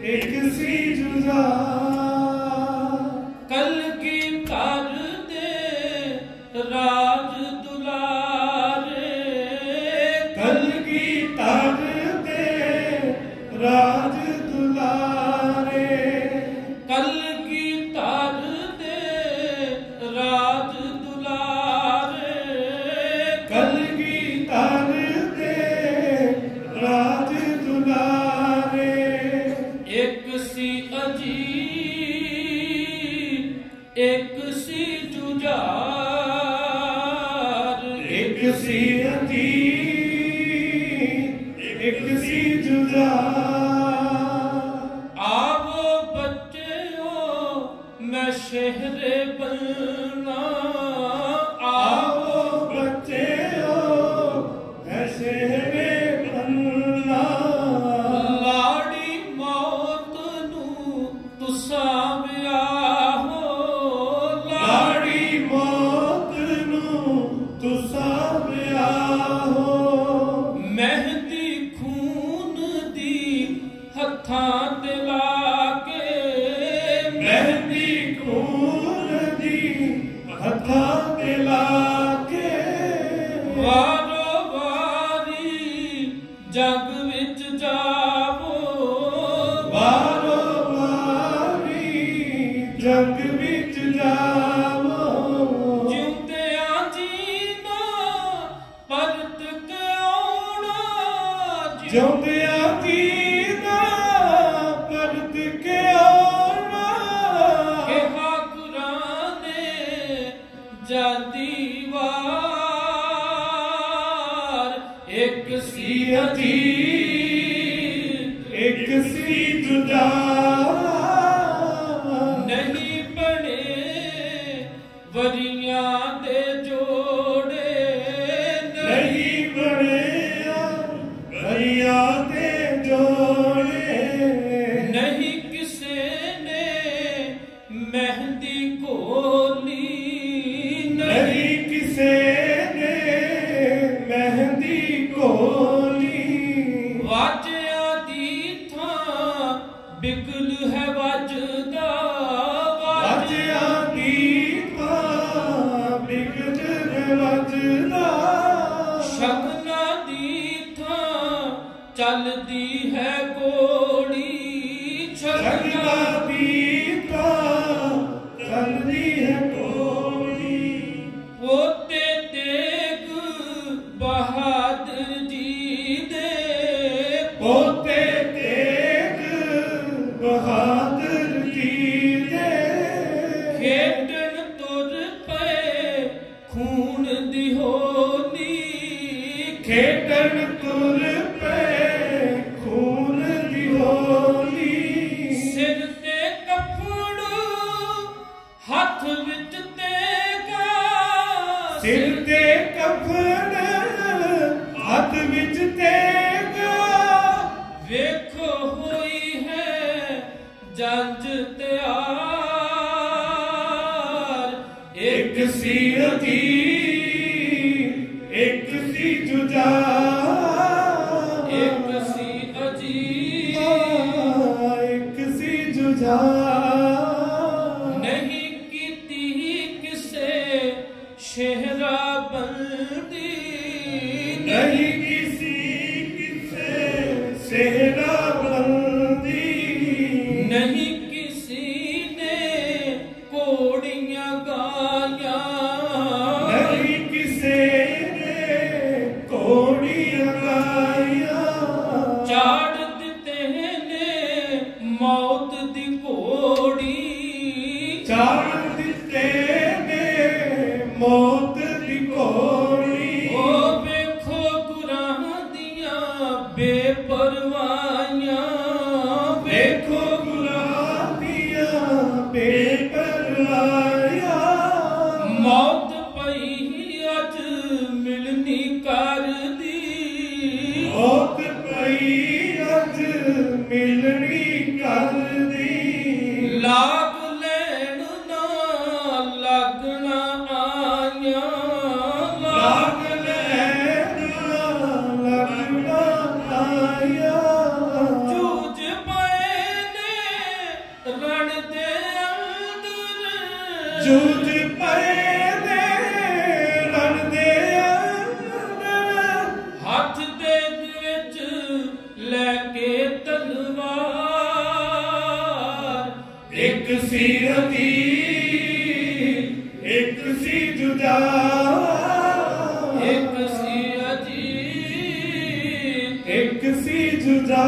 एक सी जुझार। कलगीधर दे राज दुलारे, कलगीधर दे राज दुलारे, कलगीधर दे राज दुलारे, कलगीधर दे राज दुलारे। एक सी अजीब एक सी जुझार, एक सी अतीत एक सी जुझार। आवो बच्चों मैं शहरे बनना, आओ बच्चे हो ऐसे रे बनना। लाड़ी मौत नू तुसा ब्याहो, लाड़ी मौत नू तुसा ब्याहो। मेहंदी खून दी हत्थां ते लाके, मेहंदी खून दी हत्थां ते लाके। वारो वारी जग विच जावो, वारो वारी जग विच जावो। जिउंदियां जीना परत के आउणा, जिउंदियां जीना परत के आउणा। किहा गुरां ने जादी वार। एक सी अतीत एक सी जुझार। नहीं बने वरियां दे जोड़े, नहीं बने भैया दे जोड़े। नहीं किसे ने मेहंदी घोली, नहीं किसे ने मेहंदी घोली। वाजिया दी थां बिगल है वजदा, वाजिया दी थां बिगड़ वजदा। शगना दी थां चलदी है गोड़ी, शगना दी थां चलदी है गोली। पोते तेग बहादुर जी दे, पोते तेग बहादुर जी दे। खेडन तुर पे खून दी होली, खेडन तुर पे खून दी होली। सिर ते कफन हथ विच तेगा, सिर ते कफन हथ विच तेगा। वेखो होई है जंज तैयार। एक सी अतीत एक सी जुझार। एक सी अजीब एक सी जुझार। नहीं कीती किसे शेहरा बंदी, नहीं किसी किसे सेहरा बंदी। नहीं किसी ने कोड़ियां गाया, नहीं किसे ने घोड़ियां गाया। चाड़ दिते ने मौत दी घोड़ी, चाड़ दिते ने मौत दी घोड़ी। ओ वेखो गुरां दियां बेपरवाहियां, देखो गुलाब दिया बेपरवाहियां। मौत पई अज मिलनी कर दी, मौत पई अज मिलनी कर दी। लाग लैन ना लगना आया, लाग लैन लगना आया। लेके तलवार। एक सी अजीब एक सी जुदा, एक सी अजीब एक सी जुदा।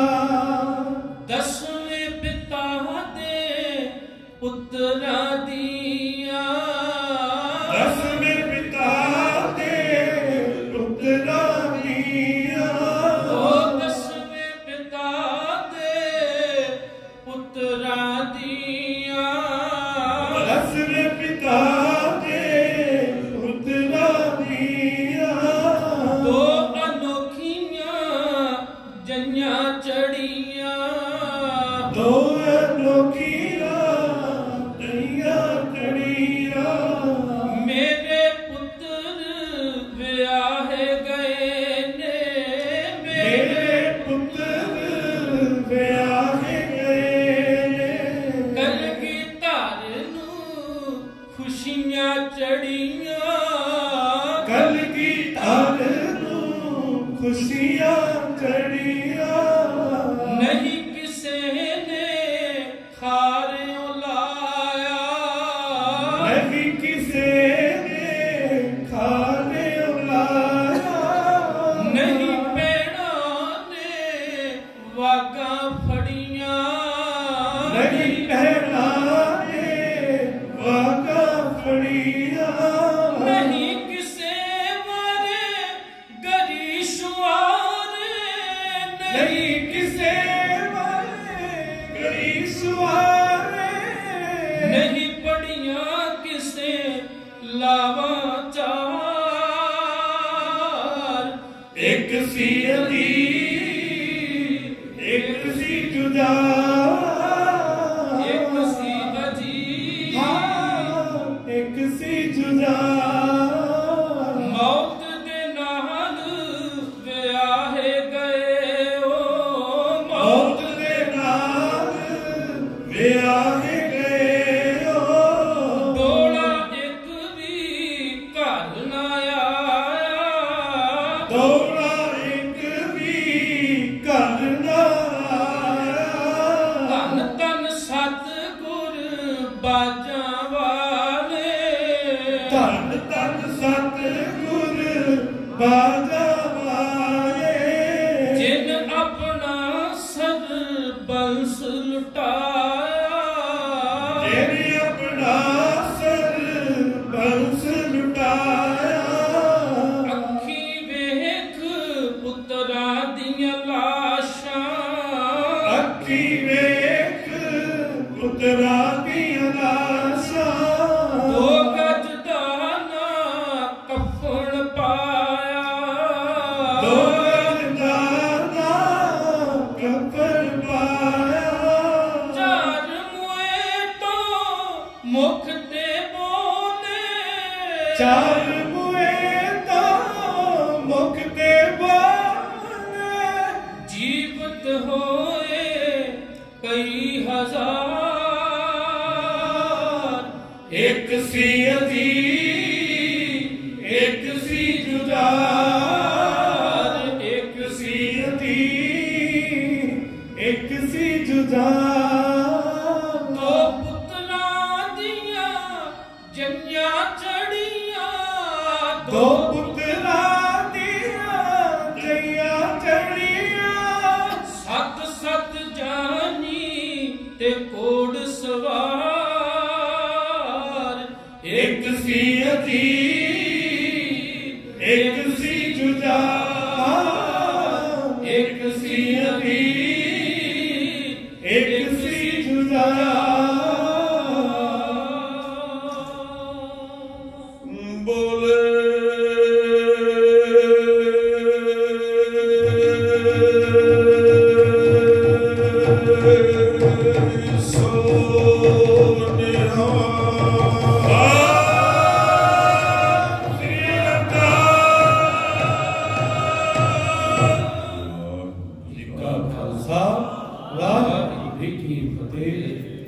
10वें पिता दे पुत्रा दिया, 10वें पिता दे पुत्रा दिया। ओ 10वें पिता दे पुत्रा दिया, 10वें पिता दे पुत्रा दिया। दो अनोखियां जंजां चढ़िया, दो अनोखियां जंजां चढ़िया। मेरे पुत्र विआहे गए ने, मेरे पुत्र विआहे गए ने। कलगीधर नूं खुशियां चढ़िया, कलगीधर नूं खुशियां चढ़िया। नहीं किसे ने खारियों लाया, नहीं किसे ने खाने लाया। नहीं भैणा ने वागा फड़िया, नहीं बहना ने वागा फड़िया। नहीं किसे वारे गरीशुआरे, नहीं किसे वाले गरी सुहारे। नहीं पड़िया किसे लावा चार। एक सी अजीब एक सी जुदा, एक सी अजीब एक सी जुदा। मौत दे नाल विआहे गए ओ, मौत दे नाल विआहे गए ओ। डोला एक भी घर ना आया, दौड़ा एक भी घर ना आया। धन धन सतगुर बाजां वाले, धन धन सतगुर बाजा वाले। जिन अपना सरबंस लुटाया, तेरे अपना सरबंस लुटाया। अखी वेख पुत्रा दियां लाशां, अखी वेख पुत्रा दियां लाशां। दो गज दा ना कफन पाया, दो गज दा ना कफन पाया। चार मुए तो मुख ते बोले, चार मुए तो मुख ते बोले। जीवत होए कई हजार। एक सी अजीब एक सी जुदा, एक सी अजीब एक सी जुदा। दो पुत्रा दिया जंजां चढ़िया, दो पुत्रा दिया जइया चढ़िया। सत सत जानी ते कोड़ सवार। एक सी अजीब एक सी जुदा, एक सी अजीब एक सी जुदा। बोले ਵਾਹਿਗੁਰੂ ਜੀ ਕੀ ਫਤਿਹ।